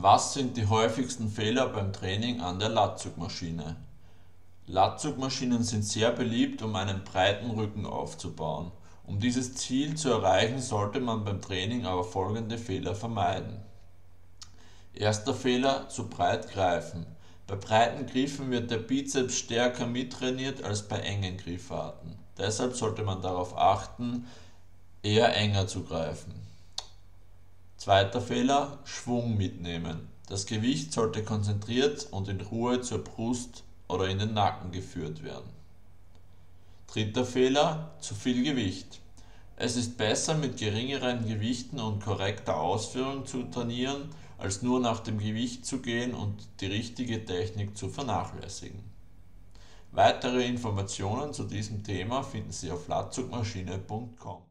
Was sind die häufigsten Fehler beim Training an der Latzugmaschine? Latzugmaschinen sind sehr beliebt, um einen breiten Rücken aufzubauen. Um dieses Ziel zu erreichen, sollte man beim Training aber folgende Fehler vermeiden. Erster Fehler: zu breit greifen. Bei breiten Griffen wird der Bizeps stärker mittrainiert als bei engen Griffarten. Deshalb sollte man darauf achten, eher enger zu greifen. Zweiter Fehler: Schwung mitnehmen. Das Gewicht sollte konzentriert und in Ruhe zur Brust oder in den Nacken geführt werden. Dritter Fehler: zu viel Gewicht. Es ist besser, mit geringeren Gewichten und korrekter Ausführung zu trainieren, als nur nach dem Gewicht zu gehen und die richtige Technik zu vernachlässigen. Weitere Informationen zu diesem Thema finden Sie auf latzugmaschine.com.